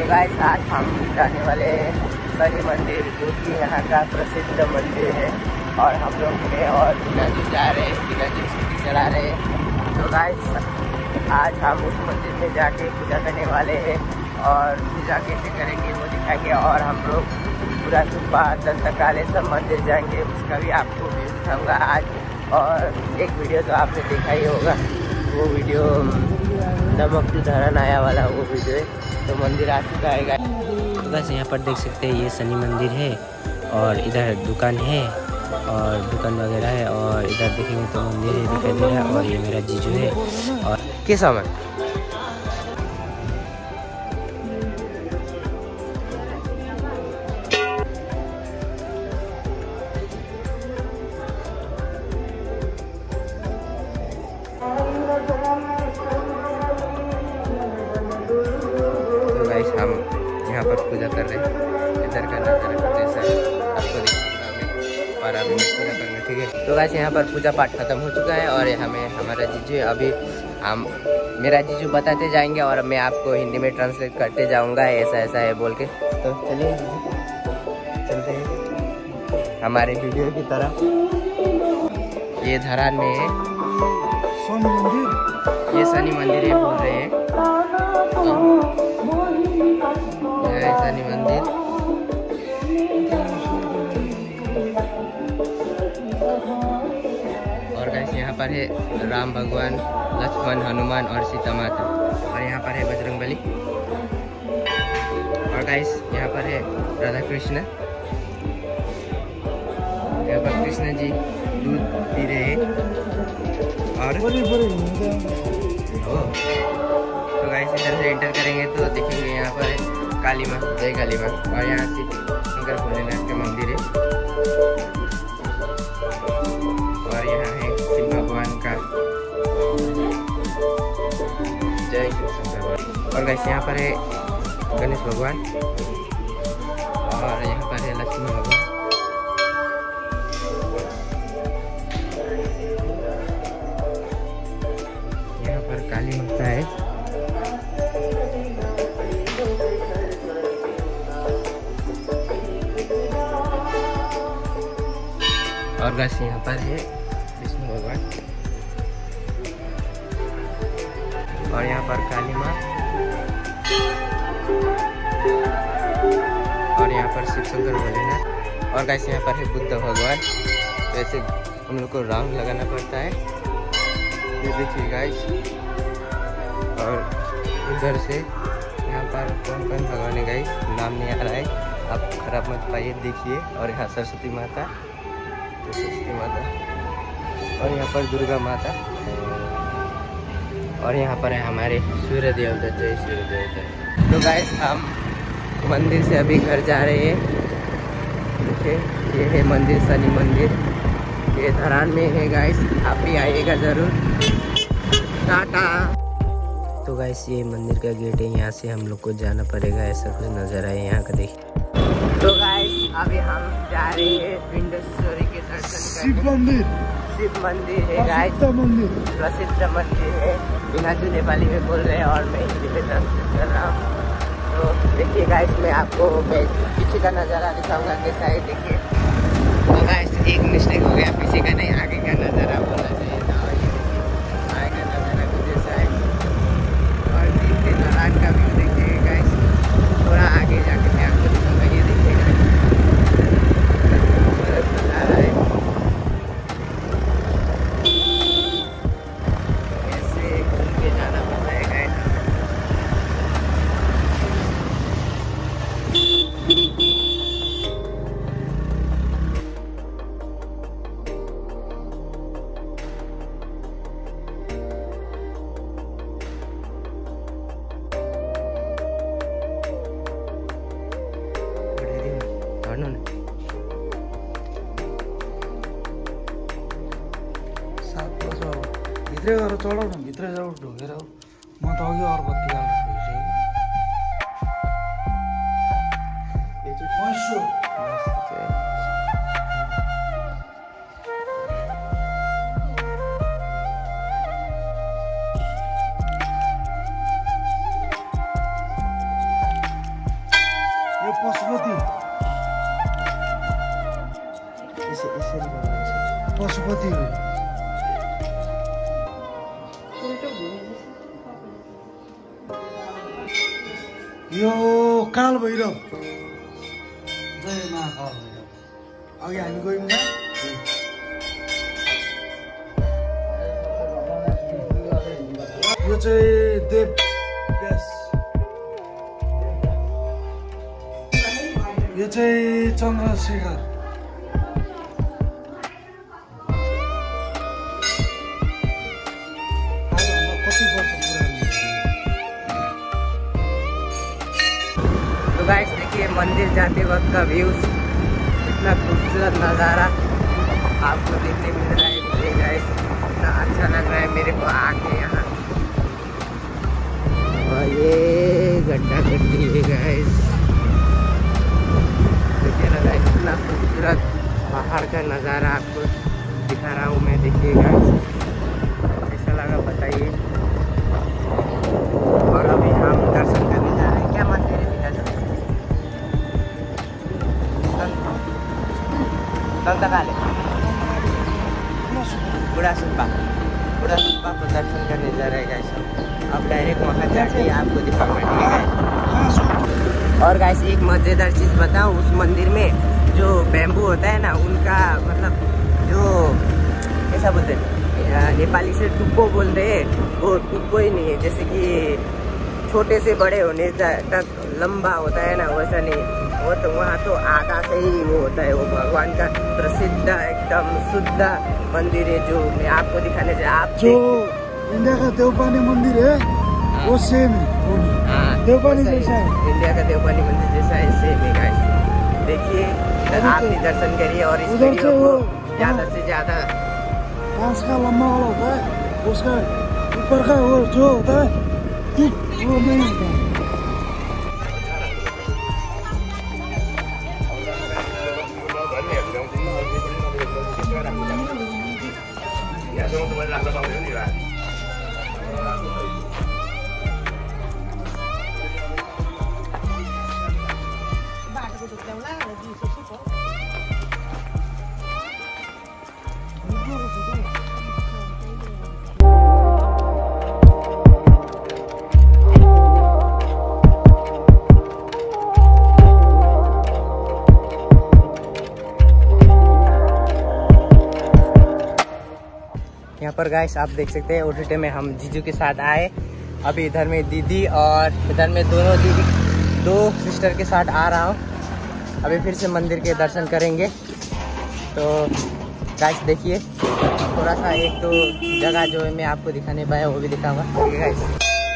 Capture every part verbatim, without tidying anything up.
Guys आज हम जाने वाले हैं शनि मंदिर, जो कि यहाँ का प्रसिद्ध मंदिर है। और हम लोग में और बिना जी जा रहे हैं, बिना जी स्कूटी चला रहे हैं। तो गाइस आज हम उस मंदिर में जाके पूजा करने वाले हैं और पूजा कैसे करेंगे वो दिखाएंगे। और हम लोग पूरा सुबह दंतकालेश्वर मंदिर जाएंगे, उसका भी आपको व्यू दिखाऊंगा आज। और एक वीडियो तो आपने देखा ही होगा, वो वीडियो नमक जो धरन आया वाला वो वीडियो है। तो मंदिर आ चुका है गाइस। तो बस यहाँ पर देख सकते हैं ये शनि मंदिर है और इधर दुकान है और दुकान वगैरह है। और इधर देखेंगे तो मंदिर है दिखाई दे रहा है। और ये मेरा जीजू है और किस सामान हम यहाँ पर पूजा कर रहे हैं। इधर का नजारा कुछ ऐसा है, आपको दिखाऊंगा और अभी पूजा करना, ठीक है। तो गाइस यहाँ पर पूजा पाठ खत्म हो चुका है और हमें हमारा जीजू अभी हम मेरा जीजू बताते जाएंगे और मैं आपको हिंदी में ट्रांसलेट करते जाऊंगा ऐसा ऐसा है बोल के। तो चलिए चलते हैं हमारे वीडियो की तरफ। ये धरान में है शनि मंदिर, ये शनि मंदिर है बोल रहे हैं। शनि मंदिर और गाइस यहाँ पर है राम भगवान, लक्ष्मण, हनुमान और सीता माता। और यहाँ पर है बजरंगबली। और गाइस यहाँ पर है राधा कृष्ण। यहाँ पर कृष्ण जी दूध पी रहे हैं। और तो गाइस इधर से एंटर करेंगे तो देखेंगे यहाँ पर काली माँ, जय काली माँ। और यहाँ से शंकर भोलेनाथ का मंदिर है। और यहाँ है शिव भगवान का, जय शंकर भगवान। और गाइस यहाँ पर है गणेश भगवान और यहाँ पर है लक्ष्मी भगवान। यहाँ पर काली माता है। और गाइस यहाँ पर है विष्णु भगवान और यहाँ पर काली माँ और यहाँ पर शिव शंकर भोलेनाथ। और गाइस यहाँ पर है बुद्ध भगवान। वैसे हम लोग को रंग लगाना पड़ता है, ये देखिए गाइस। और उधर से यहाँ पर कौन कौन भगवान है गाइस, नाम नहीं आ रहा है, आप खराब मत पाइए, देखिए। और यहाँ सरस्वती माता, सरस्वती माता और यहाँ पर दुर्गा माता। और यहाँ पर है हमारे सूर्य देवता, जय सूर्य देवता। तो गाइस हम मंदिर से अभी घर जा रहे हैं। देखिए ये है मंदिर, शनि मंदिर, ये धरान में है गाइस, आप भी आइएगा जरूर। टाटा। तो गाइस ये मंदिर का गेट है, यहाँ से हम लोग को जाना पड़ेगा। ऐसा कुछ नजर आए यहाँ का, देखिए। तो गाइस अभी हम जा रहे हैं पिंडेश्वरी के दर्शन करने। शिव मंदिर, शिव मंदिर है गाइस, प्रसिद्ध मंदिर है। बिना जो नेपाली में बोल रहे हैं और मैं हिंदी में ट्रांसलेट कर रहा हूँ। तो देखिए गाइस मैं आपको पीछे का नज़ारा दिखाऊंगा कैसा है, देखिए। तो गाइस एक मिस्टेक हो गया, पीछे का नहीं आगे का नज़ारा बोलना चाहिए था। आगे का नज़ारा कुछ ऐसा है। और देखिए धरान का व्यू देखिए गाइस, थोड़ा आगे जाके मैं आपको दिखाऊंगा, ये देखिएगा नज़ारा है। ऐसे घूम के जाना पड़ता है गाइस। भित्रै गएर चढाउ न, भित्रै जाऊ ढोगेर। म त अघि अरू बत्ती हाल्नु यो काल भैरव जय महाकाल भैरव अघि हामी गयौँ न यो चाहिँ देव व्यास यो चाहिँ चन्द्रशेखर गाइस देखिए मंदिर जाते वक्त का व्यू, इतना खूबसूरत नज़ारा आपको देखने मिल रहा है। देखिए गाइस इतना अच्छा लग रहा है मेरे को आके यहाँ। और ये गड्ढा गड्ढी है गाइस, देखिए ना गाइस इतना खूबसूरत पहाड़ का नज़ारा आपको दिखा रहा हूँ मैं। देखिए गाइस कैसा लगा बताइए। और अभी हम दर्शन करने जा रहे हैं। क्या मंदिर है पिताजी? संतकाले बुढ़ा सुब्बा बुढ़ा सुब्बा को दर्शन करने जा रहे हैं गाइस। अब डायरेक्ट वहाँ जाके आपको दिखाऊंगा, ठीक है गाइस। और गाइस एक मजेदार चीज़ बताऊँ, उस मंदिर में जो बैम्बू होता है ना, उनका मतलब जो कैसा बोलते हैं नेपाली से टुप्पो बोल रहे हैं, वो टुप्पो ही नहीं है। जैसे कि छोटे से बड़े होने तक लंबा होता है ना, वैसा नहीं। वो तो वहाँ तो आगा से ही वो होता है। वो भगवान का प्रसिद्ध एकदम शुद्ध मंदिर है जो मैं आपको दिखाने जा। आप जो इंडिया का देवपानी मंदिर है वो सेम है। हाँ देवपानी जैसा है, इंडिया का देवपानी मंदिर जैसा है, सेम है गाइस। देखिए आप भी दर्शन करिए और इस वीडियो को ज़्यादा से ज़्यादा। बांस का लंबा वाला होता है, उसका ऊपर का वो जो होता है वो नहीं होता है। यहाँ पर गाइस आप देख सकते हैं ओटीटी में हम जीजू के साथ आए। अभी इधर में दीदी और इधर में दोनों दीदी दो सिस्टर के साथ आ रहा हूँ। अभी फिर से मंदिर के दर्शन करेंगे। तो गाइस देखिए थोड़ा सा एक दो जगह जो है मैं आपको दिखाने पाया वो भी दिखाऊंगा, ठीक है गाइस।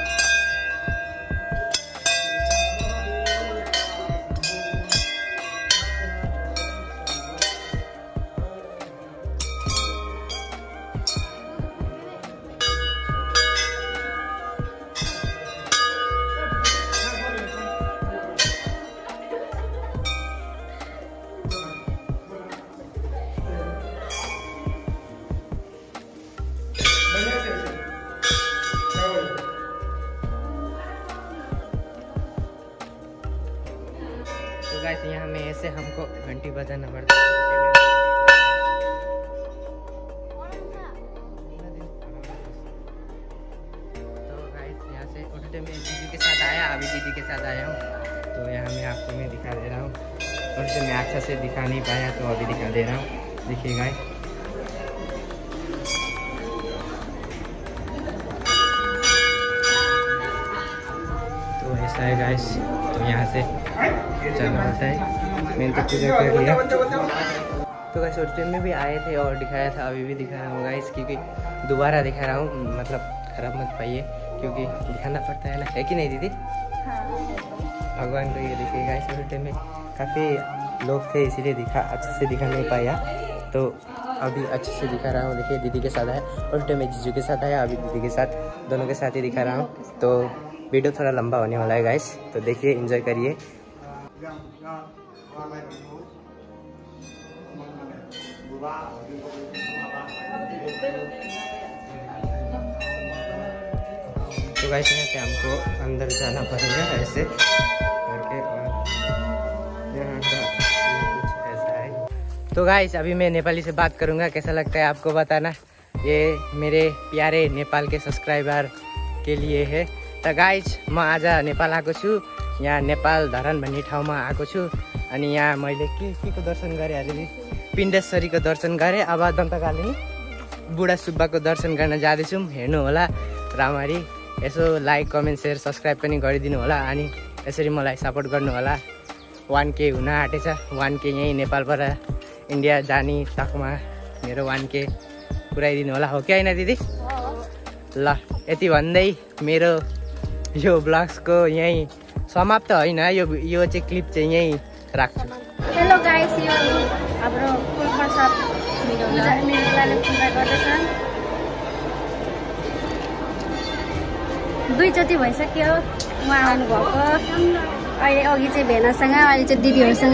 तो गाइस यहाँ में ऐसे हमको घंटी बजाना पड़ता है। तो गाइस यहाँ से ओटीटी में दीदी के साथ आया, अभी दीदी के साथ आया हूँ। तो यहाँ में आपको मैं दिखा दे रहा हूँ। ओटीटी में अच्छा से दिखा नहीं पाया तो अभी दिखा दे रहा हूँ। देखिए गाइस तो ऐसा है गाइस। तो यहाँ से चलना होता है। मैंने तो पूजा कर लिया। तो गाइस ओटीटी में भी आए थे और दिखाया था, अभी भी दिखा रहा हूँ गाइस, क्योंकि दोबारा दिखा रहा हूँ। मतलब खराब मत पाइए क्योंकि दिखाना पड़ता है ना, है कि नहीं दीदी? भगवान को ये देखिए गाइस ओटीटी में काफ़ी लोग थे इसीलिए दिखा अच्छे से दिखा नहीं पाया। तो अभी अच्छे से दिखा रहा हूँ। देखिए दीदी के साथ आया ओटीटी में, जीजू के साथ आया, अभी दीदी के साथ, दोनों के साथ ही दिखा रहा हूँ। तो वीडियो थोड़ा लंबा होने वाला है गाइस, तो देखिए एंजॉय करिए। तो गाइस यहाँ से हमको अंदर जाना पड़ेगा ऐसे करके, और यहाँ का कुछ ऐसा है। तो गाइस अभी मैं नेपाली से बात करूँगा, कैसा लगता है आपको बताना। ये मेरे प्यारे नेपाल के सब्सक्राइबर के लिए है। तो गाइस म आज नेपाल आएको छु यहाँ नेपाल धरान भन्ने ठाउँमा आएको छु। अनि यहाँ मैले के के को दर्शन गरेँ अरे पिण्डेश्वरीको दर्शन गरेँ। अब दन्तकालिनी बुढा सुब्बाको दर्शन गर्न जाँदैछौँ। हेर्नु होला राम्ररी, यसो लाइक कमेन्ट सेयर सब्सक्राइब पनि गरिदिनु होला। अनि यसरी मलाई सपोर्ट गर्नु होला। वान के हुन आँटेछ। वान के यहीँ नेपालबाट इन्डिया जाने तकमा मेरो वान के पुऱ्याइदिनु होला। हो कि होइन दिदी? ल यति भन्दै मेरो यो ब्लग्सको यहीँ समाप्त होइन, यो यो चाहिँ क्लिप चाहिँ यहीँ राख्छु। हेलो गाइस, यो हाम्रो फुलप्रसाद मेलाले पूजा गर्दैछन्। दुईचोटि भइसक्यो उहाँ आउनुभएको। अहिले अघि चाहिँ भेनासँग, अहिले चाहिँ दिदीहरूसँग।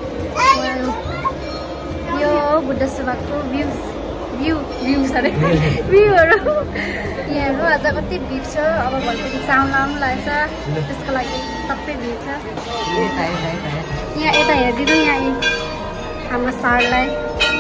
यो बुद्ध सुब्बाको भ्यू भ्यू भ्यूज अरे भ्यूहरू यहाँहरू आज कति भिड छ। अब भोलिदेखि साउन आउनु लागेछ, त्यसको लागि सबै भिड छ। यहाँ यता हेरिदिनु, यहाँ हाम्रो सरलाई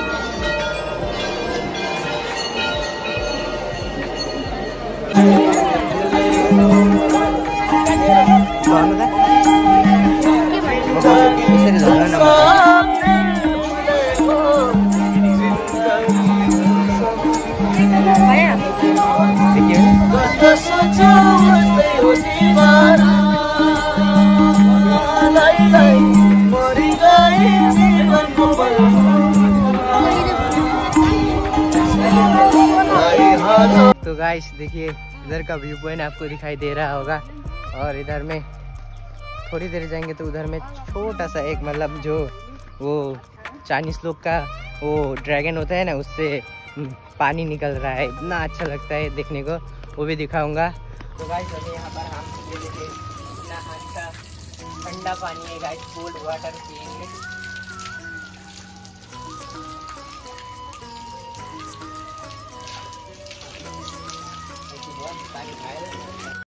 तो गाइस देखिए इधर का व्यू पॉइंट आपको दिखाई दे रहा होगा। और इधर में थोड़ी देर जाएंगे तो उधर में छोटा सा एक मतलब जो वो चाइनीज लोग का वो ड्रैगन होता है ना, उससे पानी निकल रहा है। इतना अच्छा लगता है देखने को, वो भी दिखाऊंगा। तो गाइस अभी यहाँ पर हम ये देखिए इतना अच्छा ठंडा पानी है गाइस, कोल्ड वाटर पिएंगे। पानी खाए